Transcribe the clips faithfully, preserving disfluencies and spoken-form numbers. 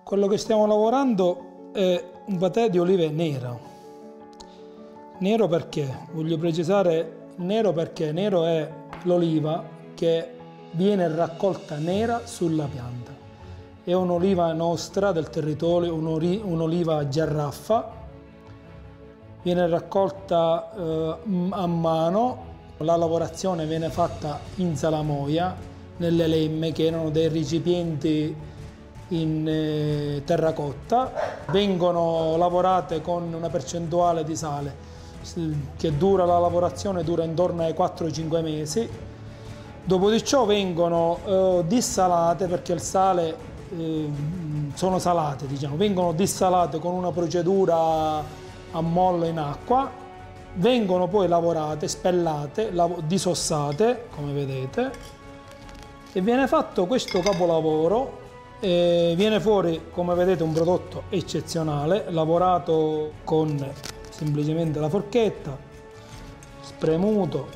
Quello che stiamo lavorando è un patè di olive nero. Nero perché? Voglio precisare nero perché nero è l'oliva che viene raccolta nera sulla pianta. È un'oliva nostra del territorio, un'oliva giarraffa, viene raccolta eh, a mano, la lavorazione viene fatta in salamoia, nelle lemme che erano dei recipienti in eh, terracotta, vengono lavorate con una percentuale di sale che dura, la lavorazione dura intorno ai quattro cinque mesi. Dopo di ciò vengono eh, dissalate, perché il sale eh, sono salate, diciamo, vengono dissalate con una procedura a mollo in acqua, vengono poi lavorate, spellate, lav disossate, come vedete, e viene fatto questo capolavoro. E viene fuori, come vedete, un prodotto eccezionale, lavorato con semplicemente la forchetta, spremuto.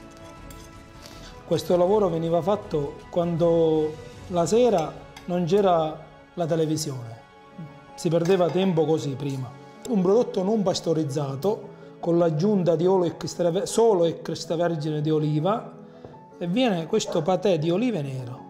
Questo lavoro veniva fatto quando la sera non c'era la televisione, si perdeva tempo così prima. Un prodotto non pastorizzato con l'aggiunta di olio solo extravergine di oliva, e viene questo patè di olive nero.